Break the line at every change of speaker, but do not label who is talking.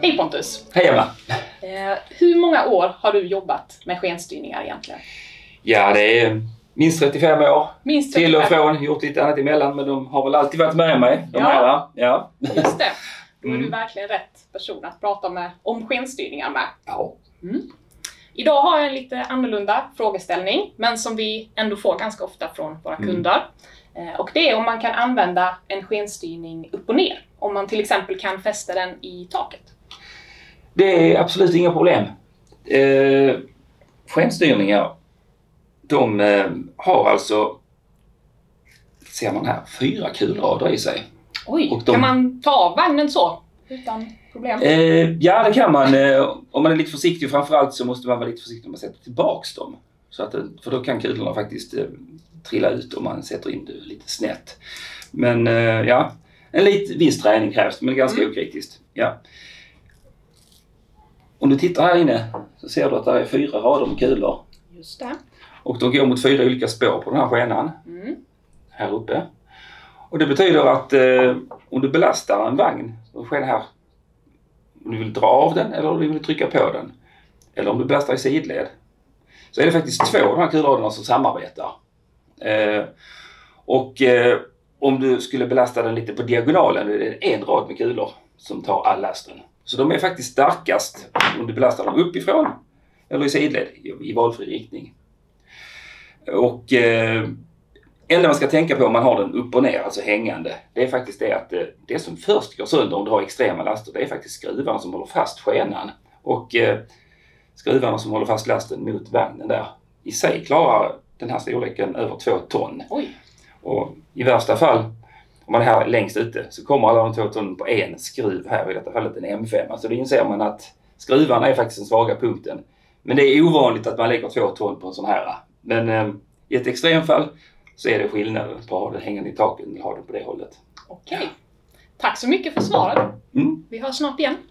Hej Pontus!
Hej Emma!
Hur många år har du jobbat med skenstyrningar egentligen?
Ja, det är minst 35 år.
Minst 35.
Till och från, gjort lite annat emellan, men de har väl alltid varit med mig. Ja.
Just det. Då är du verkligen rätt person att prata om skenstyrningar med.
Ja.
Idag har jag en lite annorlunda frågeställning, men som vi ändå får ganska ofta från våra kunder. Och det är om man kan använda en skenstyrning upp och ner. Om man till exempel kan fästa den i taket.
Det är absolut inga problem. Skenstyrningar, de har alltså, ser man här, 4 kulrader i sig.
Oj, och kan man ta av vagnen så? Utan problem?
Ja, det kan man. Om man är lite försiktig, framförallt så måste man vara lite försiktig om man sätter tillbaks dem. Så att, för då kan kulorna faktiskt trilla ut om man sätter in det lite snett. Men ja, en viss träning krävs, men ganska okritiskt. Ja. Om du tittar här inne så ser du att det är 4 rader med kulor.
Just det.
Och de går mot 4 olika spår på den här skenan. Här uppe. Och det betyder att om du belastar en vagn, så sker det här. Om du vill dra av den eller om du vill trycka på den. Eller om du belastar i sidled. Så är det faktiskt 2 av de här kulraderna som samarbetar. Om du skulle belasta den lite på diagonalen, då är det en rad med kulor som tar all lasten. Så de är faktiskt starkast om du belastar dem uppifrån eller i sidled i valfri riktning. Och eller man ska tänka på om man har den upp och ner, alltså hängande. Det är faktiskt det att det som först går sönder om du har extrema laster, det är faktiskt skruvarna som håller fast skenan. Och skruvarna som håller fast lasten mot vagnen där. I sig klarar den här storleken över 2 ton.
Oj.
Och i värsta fall, om man är här längst ute, så kommer alla de 2 ton på en skruv här, i detta fallet en M5. Alltså då inser man att skruvarna är faktiskt den svaga punkten. Men det är ovanligt att man lägger 2 ton på en sån här. Men i ett extremfall så är det skillnad på att ha det hängande i taket eller ha det på det hållet.
Okej. Tack så mycket för svaret. Vi hörs snart igen.